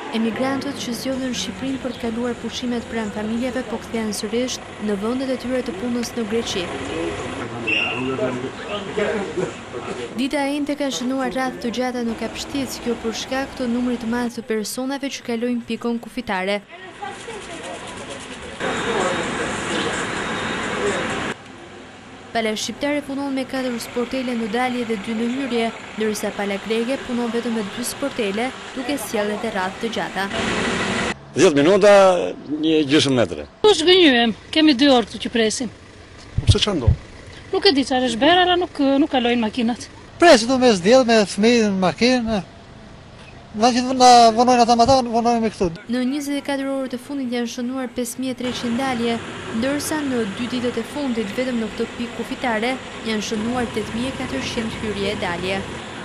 Emigrantët që zgjodhen Shqipërinë për të kaluar pushimet pranë familjeve po kthehen sërish në vendet e tyre të punës në Greqi. Dita e njëjtë ka shënuar radhë të gjata në Kapshtic, kjo për shkak të numrit të madh të personave që kalojnë pikën kufitare. Pala shqiptare punon me 4 sportele në dalje dhe 2 në hyrje, ndërsa pala greke punon vetëm me 2 sportele, duke sjellë edhe radhë të gjata. 10 minuta, një gjysmë metre. U zgënjyem, kemi 2 orë këtu që presim. Pse çfarë ndodh? Nuk e di çfarë është bërë, nuk kalojnë makinat. Presim me zdjell me fëmijë në makinë. Na vonojnë ata vonojnë me këtu. Në 24 orët e fundit janë shënuar 5300 dalje, ndërsa në 2 ditët e fundit vetëm në këtë pikë kufitare janë shënuar 8400 hyrje e dalje.